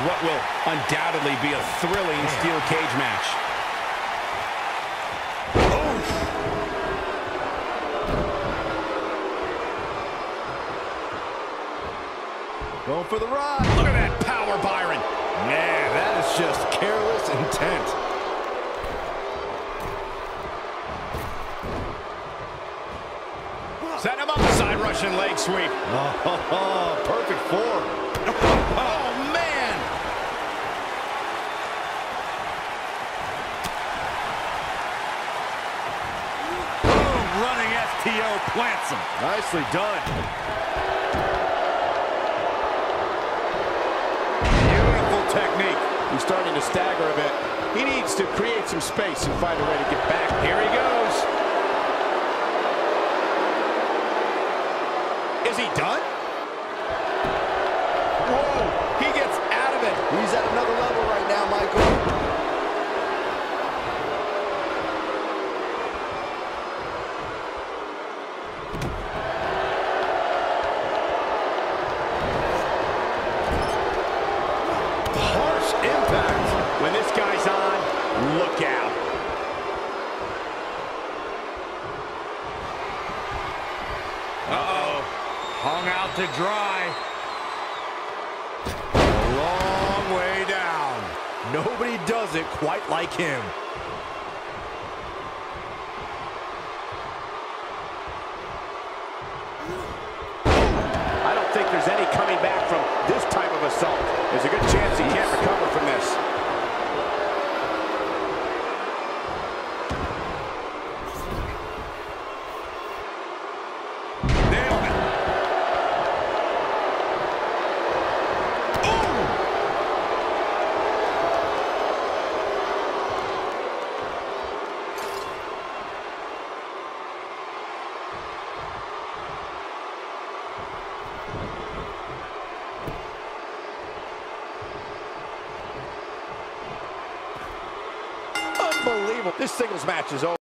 what will undoubtedly be a thrilling steel cage match. Going for the ride. Look at that power, Byron. Man, that is just careless intent. Setting him up, side Russian leg sweep. Oh, perfect form. Oh, man. Boom, running FTO plants him. Nicely done. Technique. He's starting to stagger a bit. He needs to create some space and find a way to get back. Here he goes. Is he done? Whoa, he gets out of it. He's at another level right now, Michael. Impact. When this guy's on, look out. Uh-oh. Hung out to dry. A long way down. Nobody does it quite like him. I don't think there's any coming back from this type of assault. There's a good chance he can't recover from this. Nailed it. Ooh! Unbelievable. This singles match is over.